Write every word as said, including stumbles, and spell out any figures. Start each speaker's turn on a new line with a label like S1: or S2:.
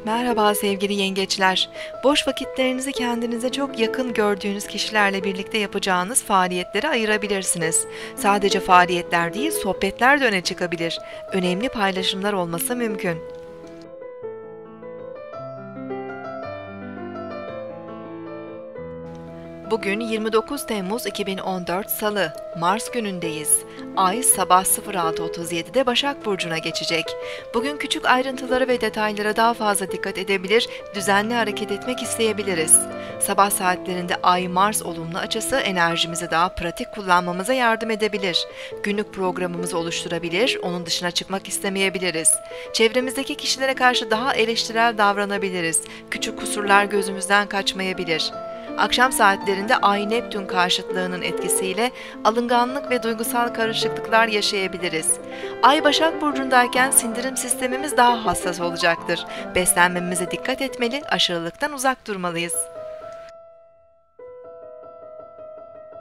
S1: Merhaba sevgili yengeçler. Boş vakitlerinizi kendinize çok yakın gördüğünüz kişilerle birlikte yapacağınız faaliyetlere ayırabilirsiniz. Sadece faaliyetler değil, sohbetler de öne çıkabilir. Önemli paylaşımlar olması mümkün. Bugün yirmi dokuz Temmuz iki bin on dört Salı, Mars günündeyiz. Ay sabah sıfır altı otuz yedi'de Başak Burcu'na geçecek. Bugün küçük ayrıntılara ve detaylara daha fazla dikkat edebilir, düzenli hareket etmek isteyebiliriz. Sabah saatlerinde Ay-Mars olumlu açısı enerjimizi daha pratik kullanmamıza yardım edebilir. Günlük programımızı oluşturabilir, onun dışına çıkmak istemeyebiliriz. Çevremizdeki kişilere karşı daha eleştirel davranabiliriz. Küçük kusurlar gözümüzden kaçmayabilir. Akşam saatlerinde Ay-Neptün karşıtlığının etkisiyle alınganlık ve duygusal karışıklıklar yaşayabiliriz. Ay Başak Burcu'ndayken sindirim sistemimiz daha hassas olacaktır. Beslenmemize dikkat etmeli, aşırılıktan uzak durmalıyız.